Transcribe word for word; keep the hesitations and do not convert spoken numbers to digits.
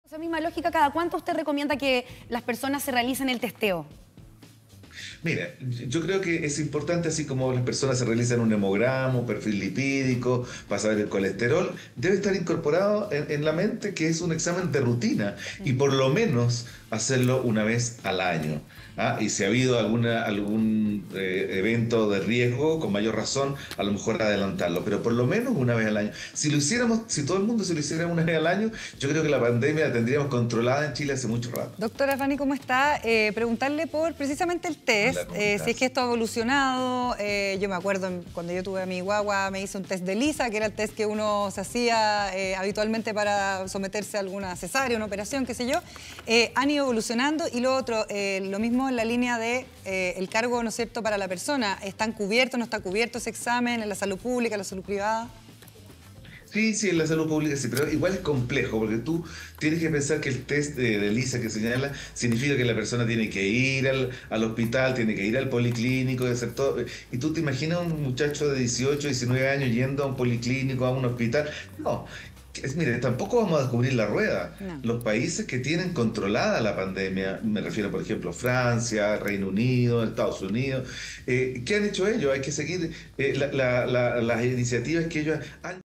Esa misma lógica, ¿cada cuánto usted recomienda que las personas se realicen el testeo? Mira, yo creo que es importante, así como las personas se realizan un hemograma, un perfil lipídico, para saber el colesterol, debe estar incorporado en, en la mente que es un examen de rutina y por lo menos hacerlo una vez al año. ¿Ah? Y si ha habido alguna, algún eh, evento de riesgo, con mayor razón, a lo mejor adelantarlo, pero por lo menos una vez al año. Si lo hiciéramos, si todo el mundo se lo hiciera una vez al año, yo creo que la pandemia la tendríamos controlada en Chile hace mucho rato. Doctora Fanny, ¿cómo está? Eh, preguntarle por precisamente el test, Hola, ¿cómo eh, si es que estás? esto ha evolucionado. Eh, yo me acuerdo cuando yo tuve a mi guagua, me hice un test de Lisa, que era el test que uno se hacía eh, habitualmente para someterse a alguna cesárea, una operación, qué sé yo. Eh, han ido evolucionando y lo otro, eh, lo mismo en la línea de eh, el cargo, ¿no es cierto?, para la persona. ¿Están cubiertos, no está cubierto ese examen en la salud pública, en la salud privada? Sí, sí, en la salud pública sí, pero igual es complejo, porque tú tienes que pensar que el test de, de Lisa que señala significa que la persona tiene que ir al, al hospital, tiene que ir al policlínico, y hacer todo. Y tú te imaginas un muchacho de dieciocho, diecinueve años yendo a un policlínico, a un hospital. No, es, mire, tampoco vamos a descubrir la rueda. No. Los países que tienen controlada la pandemia, me refiero, por ejemplo, Francia, Reino Unido, Estados Unidos, eh, ¿qué han hecho ellos? Hay que seguir eh, la- la- la- las iniciativas que ellos han